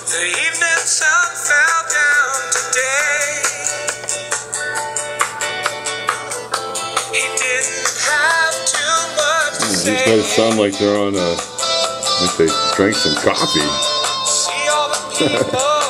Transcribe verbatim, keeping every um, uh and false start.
The evening sun fell down today. He didn't have too much to These say. guys sound like they're on a, like they drank some coffee. See all the people